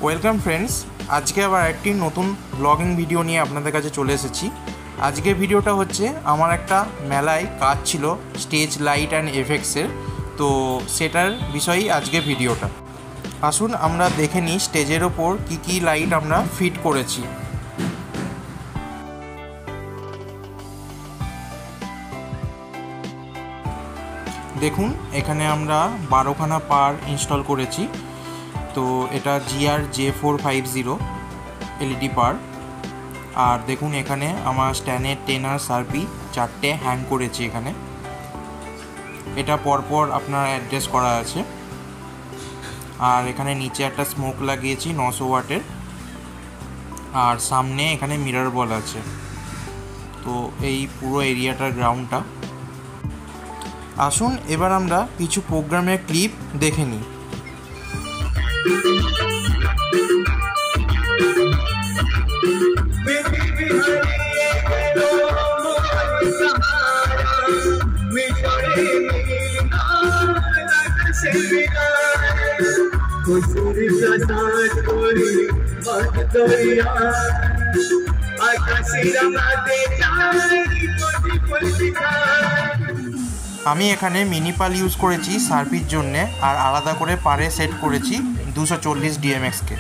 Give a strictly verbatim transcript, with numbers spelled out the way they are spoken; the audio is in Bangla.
ওয়েলকাম ফ্রেন্ডস, আজকে আবার একটি নতুন ব্লগিং ভিডিও নিয়ে আপনাদের কাছে চলে এসেছি। আজকের ভিডিওটা হচ্ছে আমার একটা মেলায় কাজ ছিল স্টেজ লাইট অ্যান্ড এফেক্টসের, তো সেটার বিষয়েই আজকে ভিডিওটা। আসুন আমরা দেখে নিই স্টেজের ওপর কী কী লাইট আমরা ফিট করেছি। দেখুন, এখানে আমরা বারোখানা পার ইনস্টল করেছি। তো এটা GR J four five zero LED পার। আর দেখুন এখানে আমার স্ট্যানের টেনার সার্পি চারটে হ্যাং করেছি। এখানে এটা পরপর আপনার অ্যাড্রেস করা আছে। আর এখানে নিচে একটা স্মোক লাগিয়েছি নশো ওয়াটের। আর সামনে এখানে মিরর বল আছে। তো এই পুরো এরিয়াটার গ্রাউন্ডটা। আসুন এবার আমরা কিছু প্রোগ্রামের ক্লিপ দেখে নিই। আমি এখানে মিনি পাল ইউজ করেছি সার্পির জন্যে, আর আলাদা করে পারে সেট করেছি দুশো চল্লিশ ডিএমএক্সকে।